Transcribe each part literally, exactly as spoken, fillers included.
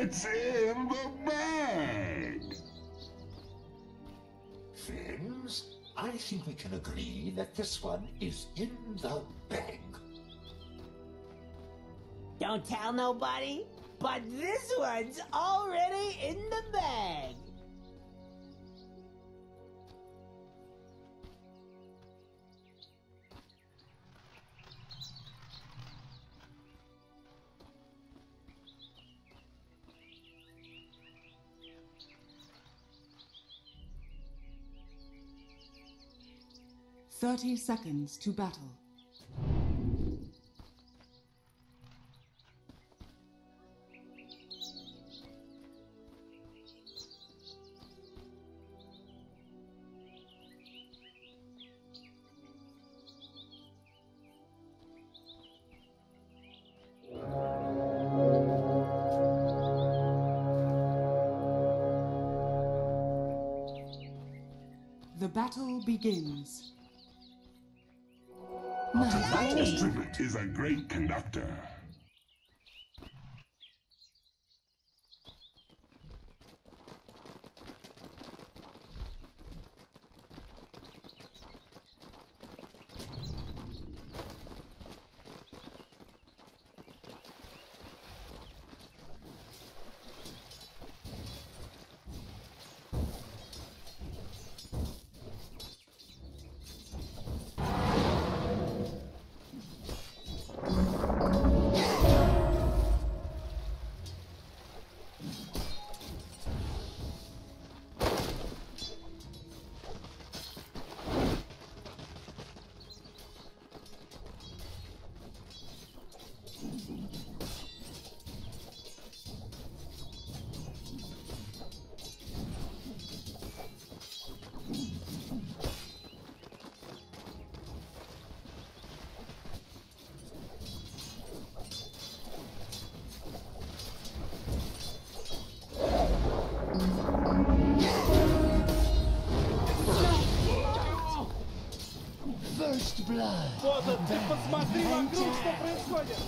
It's in the bag! Friends, I think we can agree that this one is in the bag. Don't tell nobody, but this one's already in the bag. Thirty seconds to battle. The battle begins. That instrument is a great conductor. First blood. Бота, ты посмотри вокруг, что происходит!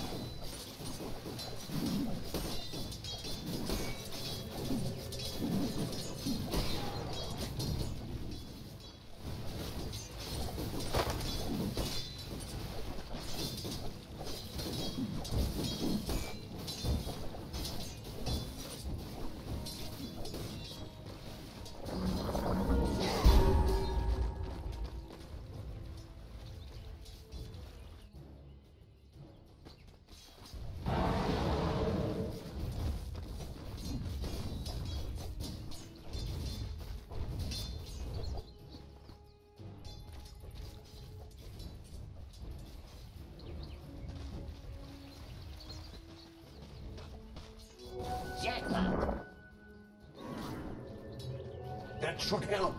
That should help.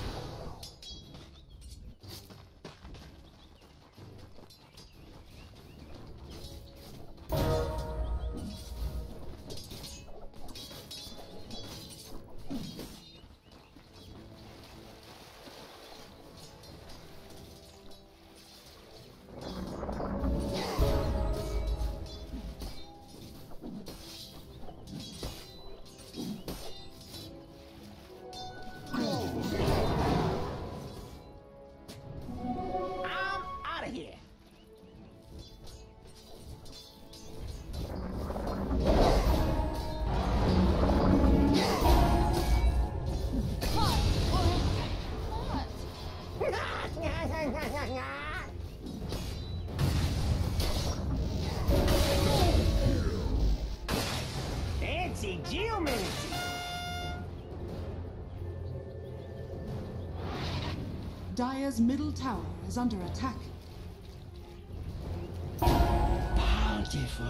Fancy Geomancer! Dire's middle tower is under attack. Bountiful.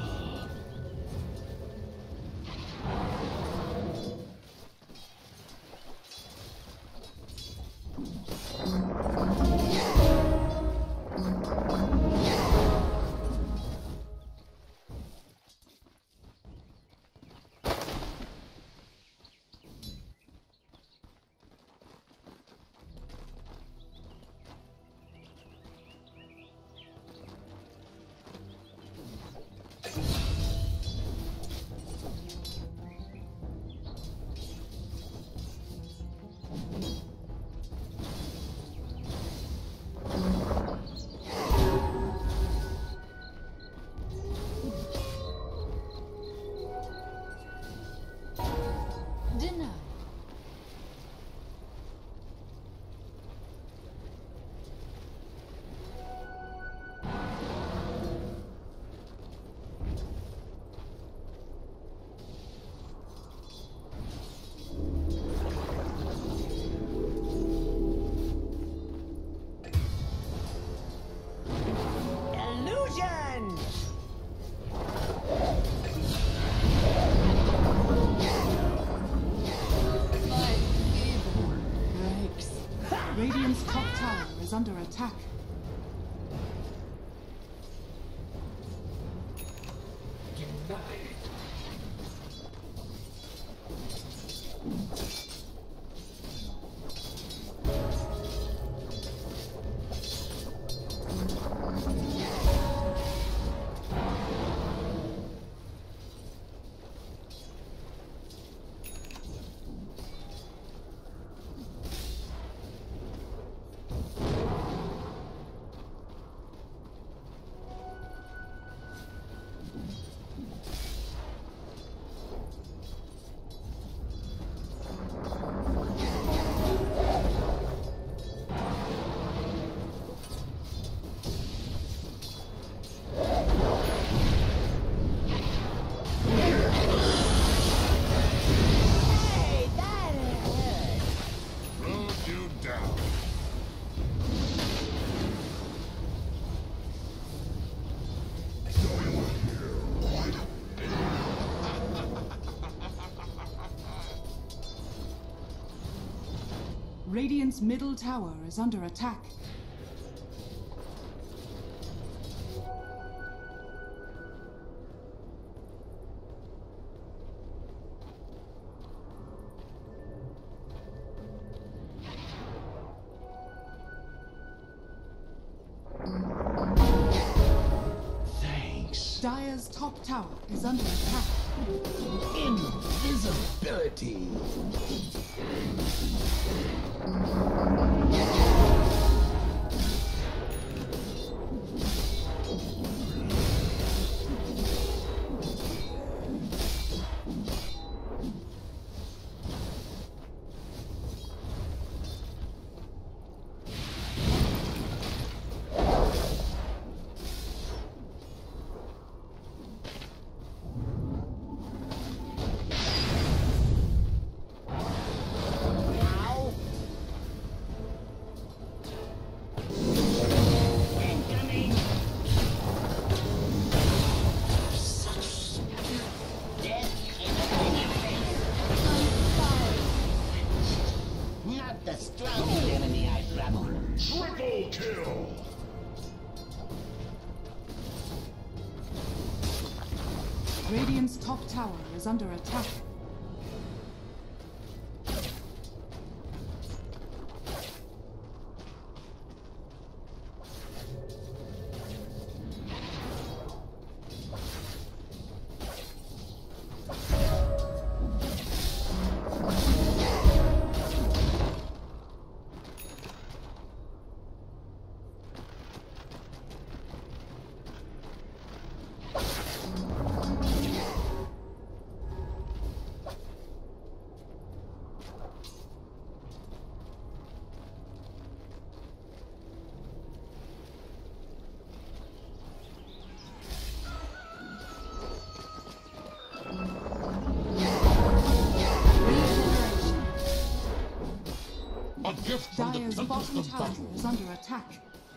under attack. Denied. Radiant's middle tower is under attack. Thanks. Dire's top tower is under attack. Invisibility. Radiant's top tower is under attack. Dire's bottom tower is under attack.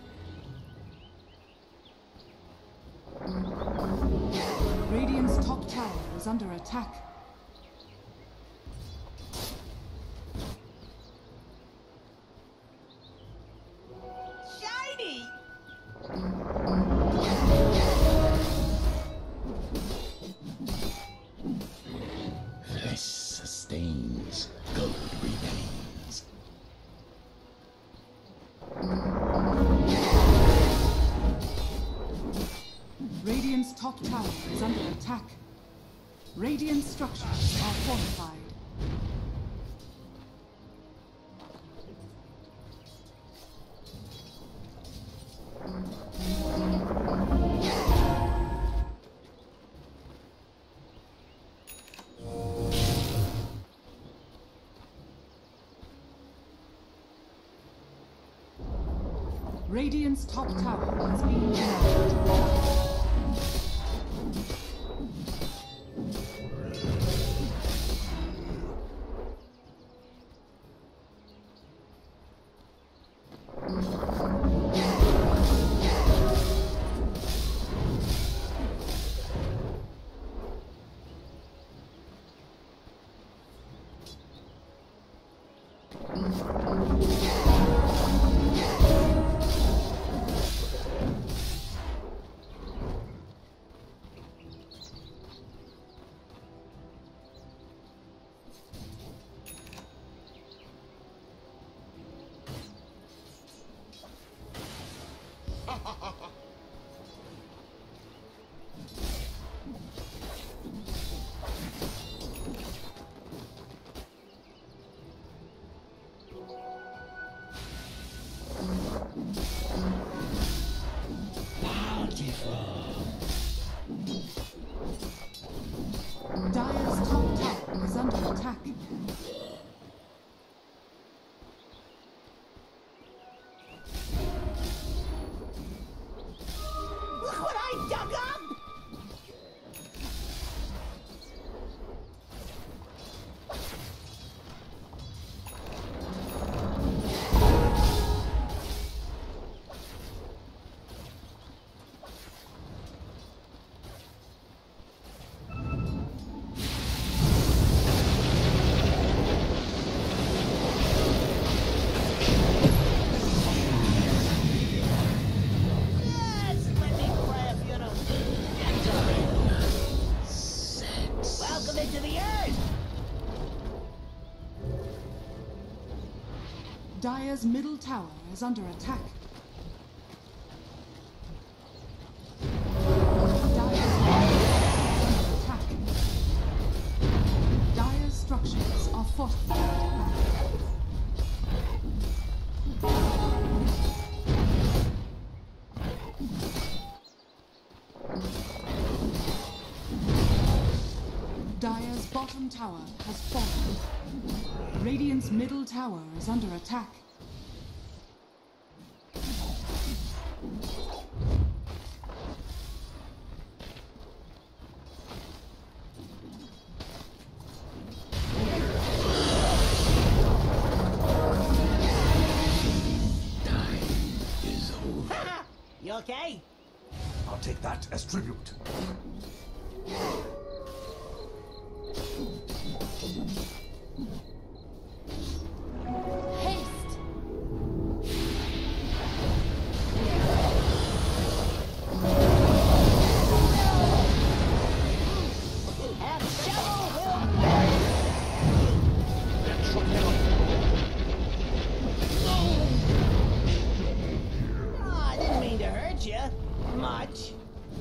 Radiant's top tower is under attack. Shiny! This sustains. Gold remains. Radiant's top tower is under attack. Radiant structures are fortified. Radiant's top tower has been destroyed. Dire's top tower is under attack. Look what I dug up! Dire's middle tower is under attack. Dire's middle tower is under attack. Dire's structures are fortified. Dire's bottom tower has fallen. Radiant's middle tower is under attack. You okay? I'll take that as tribute. Haste! And shovel will burn! Oh, I didn't mean to hurt you. Much.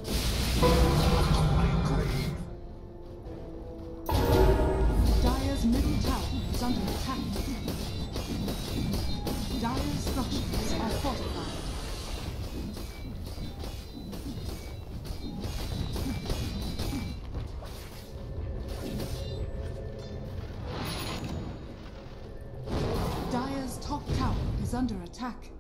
Dire's middle tower is under attack. Dire's structures are fortified. Dire's top tower is under attack.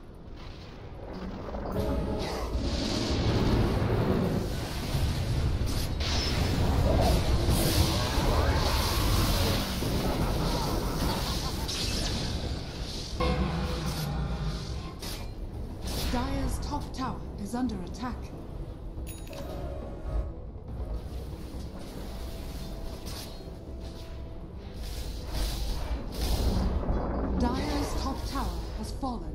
Dire's top tower is under attack. Dire's top tower has fallen.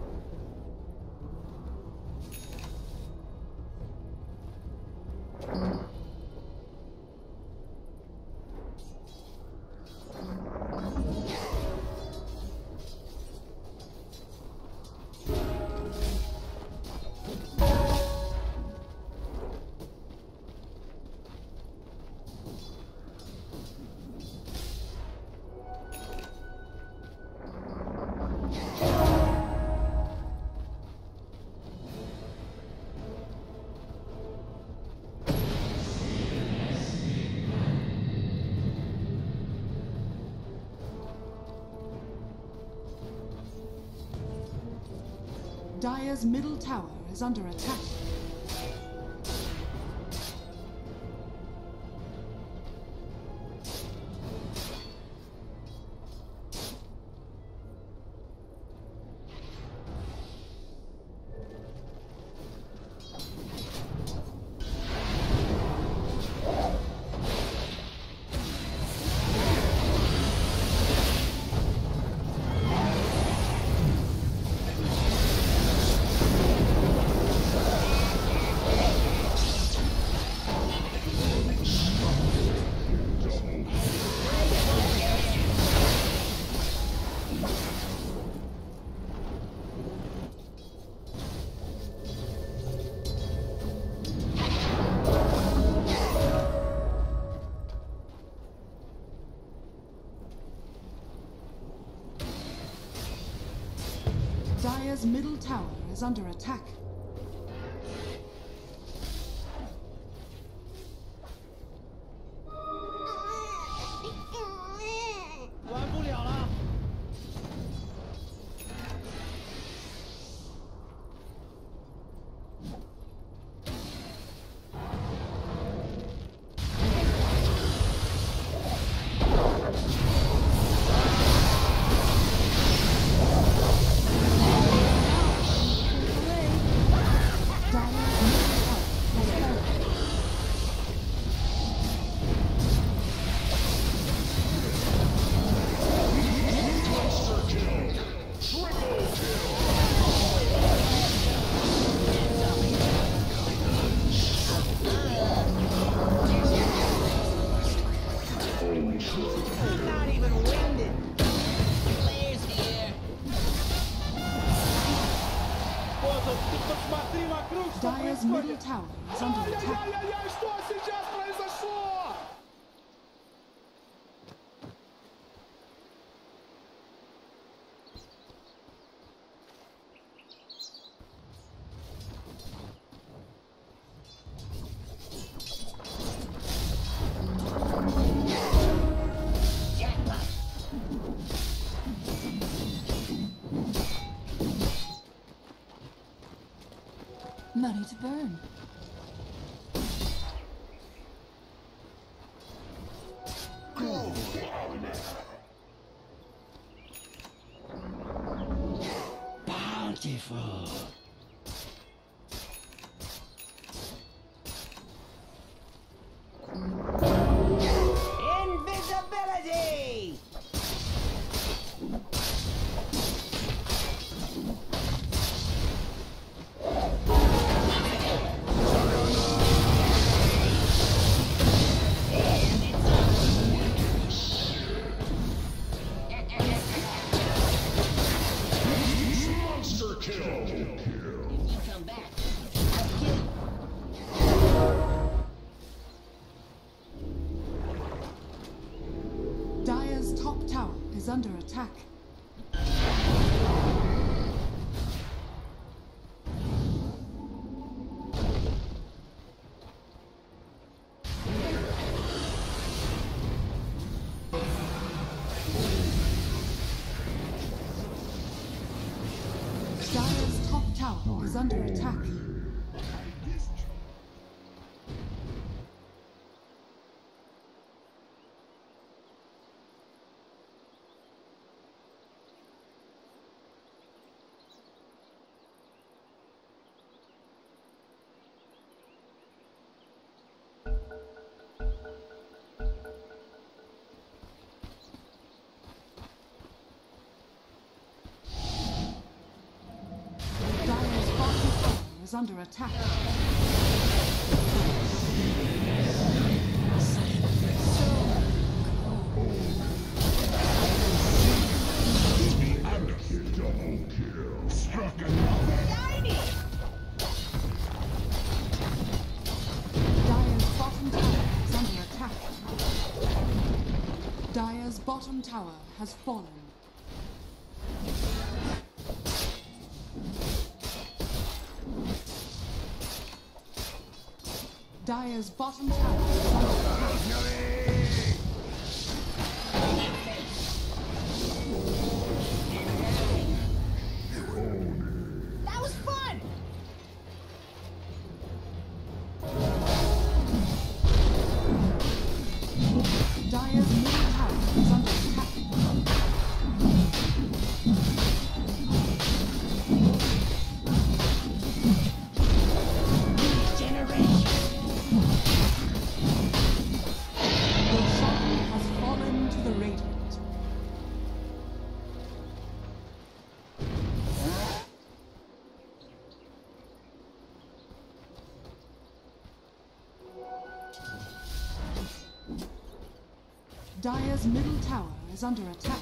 Dire's middle tower is under attack. Dire's middle tower is under attack. middle tower is under attack. Ай-яй-яй-яй, что сейчас произошло? Money to burn. Bountiful. Invisibility! Dire's top tower is under attack. Dire's top tower is under attack. Dire's bottom tower is under attack. Double kill. Struck another. Dire's bottom tower is under attack. Dire's bottom tower has fallen. Dire's bottom tower is under attack. That was fun! Dire's middle tower is under attack. The sun has fallen to the radiant. Dire's middle tower is under attack.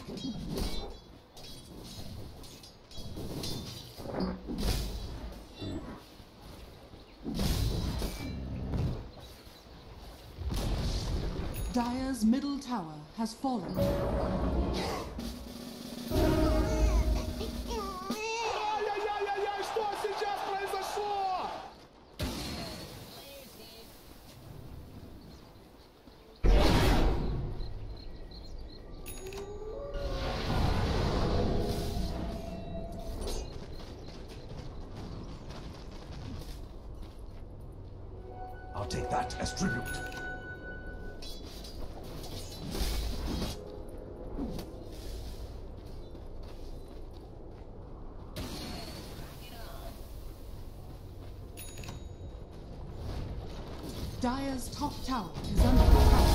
Dire's middle tower has fallen. Ай-яй-яй-яй, что сейчас произошло? I'll take that as tribute. Dire's top tower is under attack.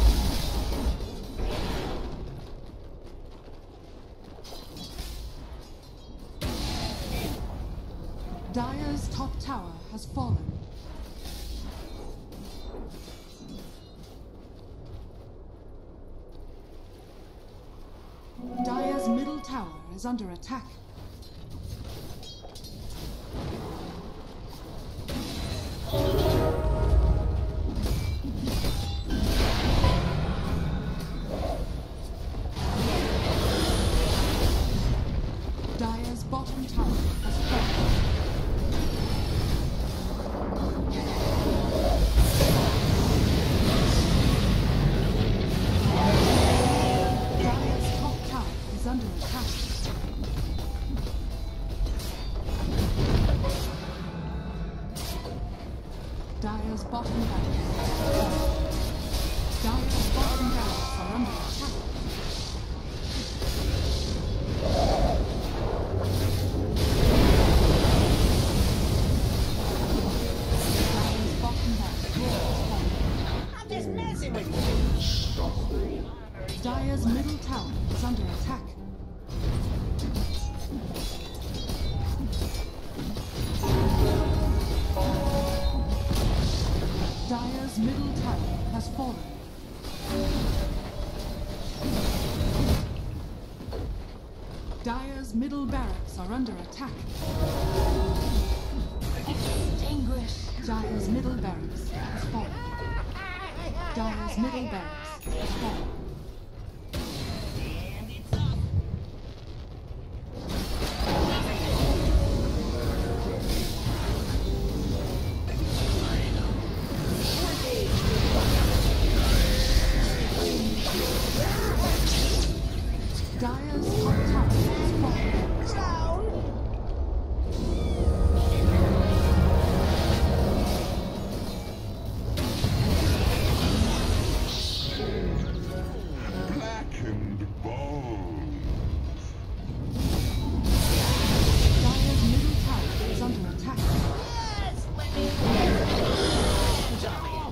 Dire's top tower has fallen. Dire's middle tower is under attack. Dire's bottom barracks. Dire's bottom barracks are under attack. Dire's bottom barracks is falling. I'm just messing with you. Dire's middle tower is under attack. Dire's middle tower has fallen. Dire's middle barracks are under attack. Extinguish. Dire's middle barracks has fallen. Dire's middle barracks has fallen. And it's up. Dire's top tower has fallen. Down. Blackened bones. Dire's middle tower is under attack. Yes, let me. Jump.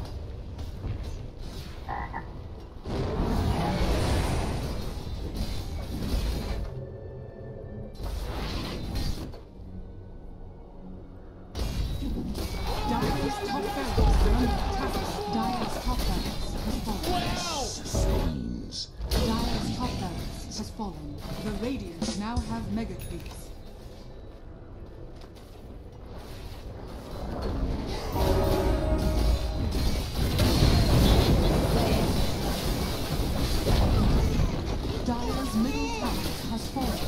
Dire's top barracks are under attack. Dire's top barracks has fallen. Sustains. Dire's top barracks has fallen. The Radiant now have mega creeps. Dire's middle tower has fallen.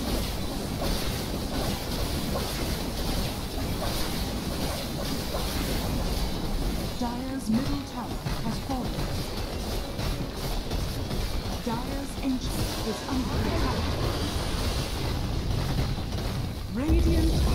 Dire's middle tower has fallen. Dire's ancient is under attack. Radiant